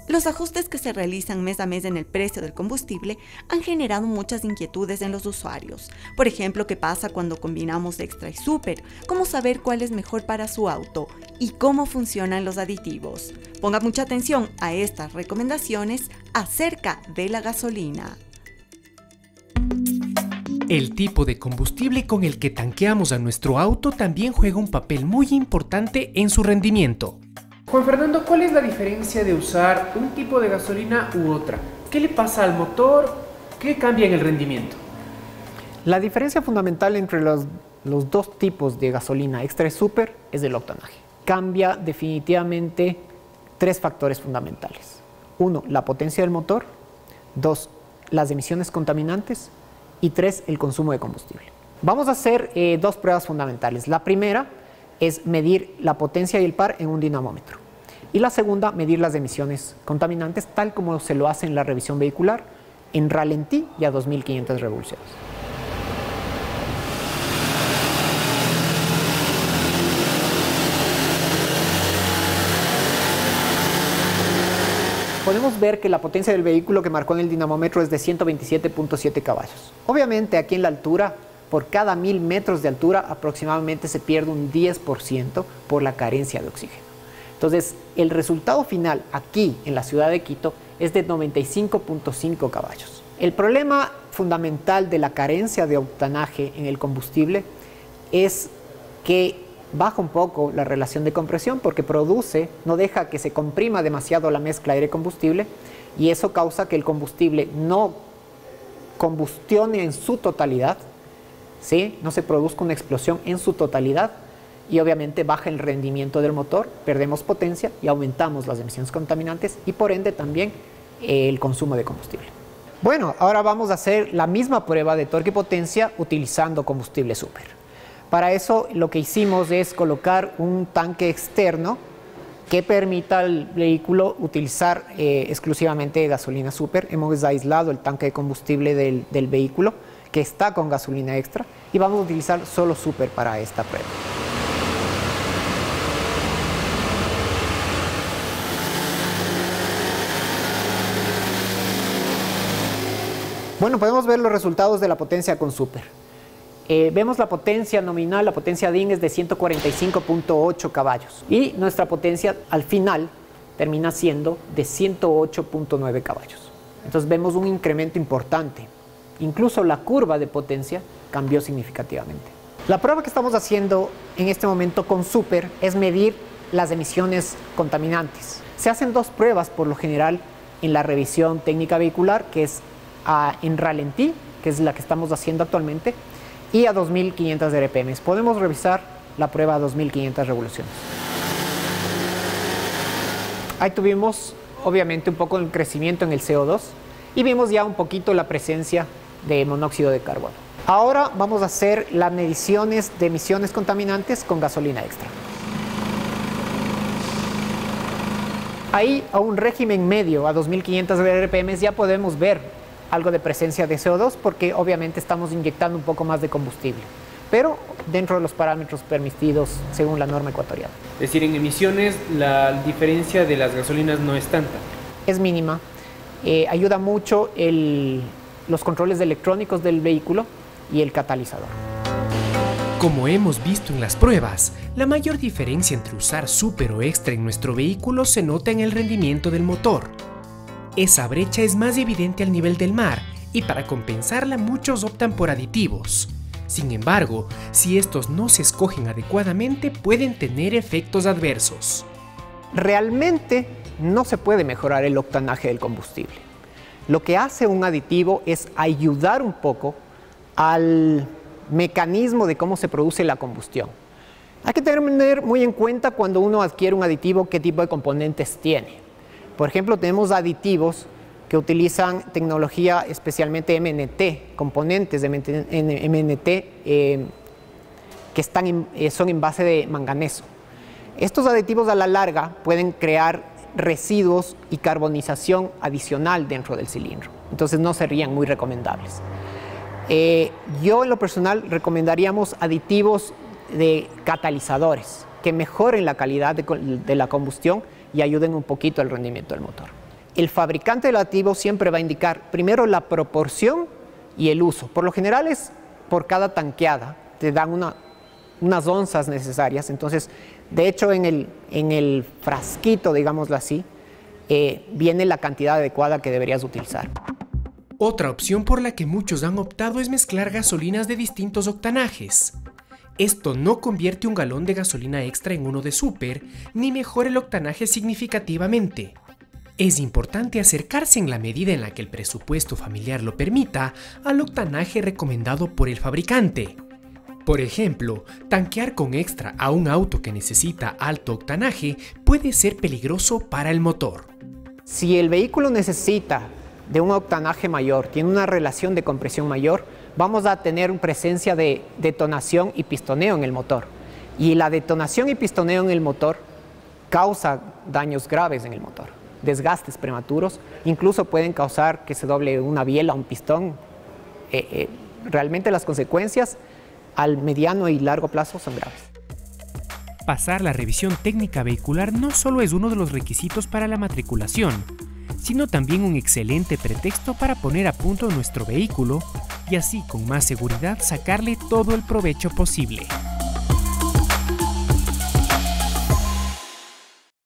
Los ajustes que se realizan mes a mes en el precio del combustible han generado muchas inquietudes en los usuarios. Por ejemplo, ¿qué pasa cuando combinamos extra y super? ¿Cómo saber cuál es mejor para su auto? ¿Y cómo funcionan los aditivos? Ponga mucha atención a estas recomendaciones acerca de la gasolina. El tipo de combustible con el que tanqueamos a nuestro auto también juega un papel muy importante en su rendimiento. Juan Fernando, ¿cuál es la diferencia de usar un tipo de gasolina u otra? ¿Qué le pasa al motor? ¿Qué cambia en el rendimiento? La diferencia fundamental entre los dos tipos de gasolina extra y super es el octanaje. Cambia definitivamente tres factores fundamentales. Uno, la potencia del motor. Dos, las emisiones contaminantes. Y tres, el consumo de combustible. Vamos a hacer dos pruebas fundamentales. La primera es medir la potencia y el par en un dinamómetro. Y la segunda, medir las emisiones contaminantes, tal como se lo hace en la revisión vehicular, en ralentí y a 2500 revoluciones. Podemos ver que la potencia del vehículo que marcó en el dinamómetro es de 127.7 caballos. Obviamente aquí en la altura, por cada 1000 metros de altura aproximadamente se pierde un 10% por la carencia de oxígeno. Entonces el resultado final aquí en la ciudad de Quito es de 95.5 caballos. El problema fundamental de la carencia de octanaje en el combustible es que baja un poco la relación de compresión porque no deja que se comprima demasiado la mezcla aire-combustible y eso causa que el combustible no combustione en su totalidad, ¿sí? No se produzca una explosión en su totalidad y obviamente baja el rendimiento del motor, perdemos potencia y aumentamos las emisiones contaminantes y por ende también el consumo de combustible. Bueno, ahora vamos a hacer la misma prueba de torque y potencia utilizando combustible super. Para eso lo que hicimos es colocar un tanque externo que permita al vehículo utilizar exclusivamente gasolina super. Hemos aislado el tanque de combustible del vehículo que está con gasolina extra y vamos a utilizar solo super para esta prueba. Bueno, podemos ver los resultados de la potencia con super. Vemos la potencia nominal, la potencia DIN es de 145.8 caballos y nuestra potencia al final termina siendo de 108.9 caballos. Entonces vemos un incremento importante. Incluso la curva de potencia cambió significativamente. La prueba que estamos haciendo en este momento con super es medir las emisiones contaminantes. Se hacen dos pruebas por lo general en la revisión técnica vehicular, que es en ralentí, que es la que estamos haciendo actualmente, y a 2500 RPM. Podemos revisar la prueba a 2500 revoluciones. Ahí tuvimos obviamente un poco de crecimiento en el CO2 y vimos ya un poquito la presencia de monóxido de carbono. Ahora vamos a hacer las mediciones de emisiones contaminantes con gasolina extra. Ahí a un régimen medio a 2500 RPM ya podemos ver algo de presencia de CO2 porque obviamente estamos inyectando un poco más de combustible, pero dentro de los parámetros permitidos según la norma ecuatoriana. Es decir, en emisiones la diferencia de las gasolinas no es tanta. Es mínima. Ayuda mucho los controles electrónicos del vehículo y el catalizador. Como hemos visto en las pruebas, la mayor diferencia entre usar super o extra en nuestro vehículo se nota en el rendimiento del motor. Esa brecha es más evidente al nivel del mar y para compensarla muchos optan por aditivos. Sin embargo, si estos no se escogen adecuadamente pueden tener efectos adversos. Realmente no se puede mejorar el octanaje del combustible. Lo que hace un aditivo es ayudar un poco al mecanismo de cómo se produce la combustión. Hay que tener muy en cuenta cuando uno adquiere un aditivo qué tipo de componentes tiene. Por ejemplo, tenemos aditivos que utilizan tecnología especialmente MNT, componentes de MNT que son en base de manganeso. Estos aditivos a la larga pueden crear residuos y carbonización adicional dentro del cilindro, entonces no serían muy recomendables. Yo en lo personal recomendaríamos aditivos de catalizadores que mejoren la calidad de la combustión y ayuden un poquito al rendimiento del motor. el fabricante del aditivo siempre va a indicar primero la proporción y el uso. Por lo general es por cada tanqueada, te dan unas onzas necesarias. Entonces, de hecho, en el frasquito, digámoslo así, viene la cantidad adecuada que deberías utilizar. Otra opción por la que muchos han optado es mezclar gasolinas de distintos octanajes. Esto no convierte un galón de gasolina extra en uno de súper, ni mejora el octanaje significativamente. Es importante acercarse en la medida en la que el presupuesto familiar lo permita al octanaje recomendado por el fabricante. Por ejemplo, tanquear con extra a un auto que necesita alto octanaje puede ser peligroso para el motor. Si el vehículo necesita de un octanaje mayor, tiene una relación de compresión mayor, vamos a tener presencia de detonación y pistoneo en el motor. Y la detonación y pistoneo en el motor causa daños graves en el motor, desgastes prematuros, incluso pueden causar que se doble una biela o un pistón. Realmente las consecuencias al mediano y largo plazo son graves. Pasar la revisión técnica vehicular no solo es uno de los requisitos para la matriculación, sino también un excelente pretexto para poner a punto nuestro vehículo y así con más seguridad sacarle todo el provecho posible.